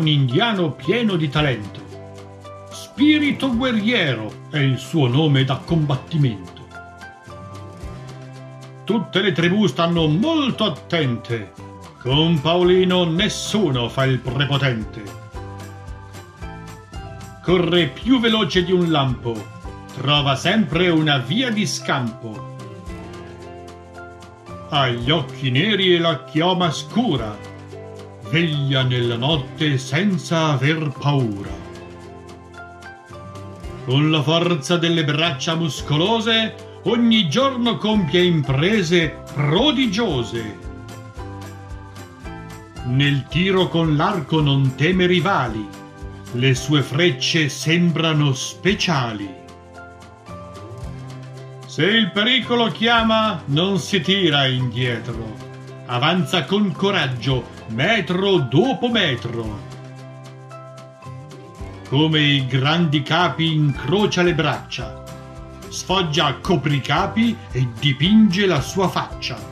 indiano pieno di talento. Spirito guerriero è il suo nome da combattimento. Tutte le tribù stanno molto attente. Con Paolino nessuno fa il prepotente. Corre più veloce di un lampo, trova sempre una via di scampo. Ha gli occhi neri e la chioma scura, veglia nella notte senza aver paura. Con la forza delle braccia muscolose ogni giorno compie imprese prodigiose. Nel tiro con l'arco non teme rivali, le sue frecce sembrano speciali. Se il pericolo chiama, non si tira indietro, avanza con coraggio, metro dopo metro. Come i grandi capi incrocia le braccia, sfoggia copricapi e dipinge la sua faccia.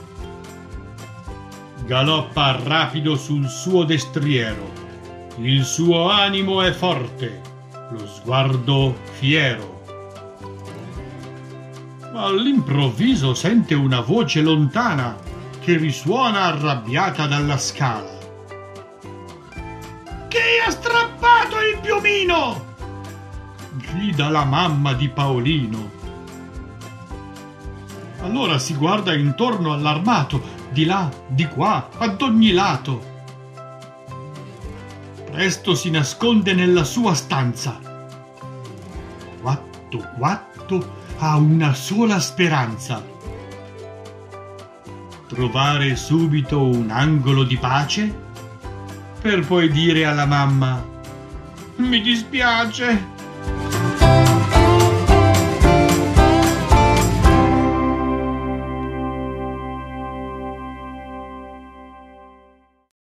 Galoppa rapido sul suo destriero, il suo animo è forte, lo sguardo fiero. Ma all'improvviso sente una voce lontana che risuona arrabbiata dalla scala. Chi ha strappato il piumino? Grida la mamma di Paolino. Allora si guarda intorno allarmato, di là, di qua, ad ogni lato. Presto si nasconde nella sua stanza. Quatto ha una sola speranza: trovare subito un angolo di pace per poi dire alla mamma: mi dispiace,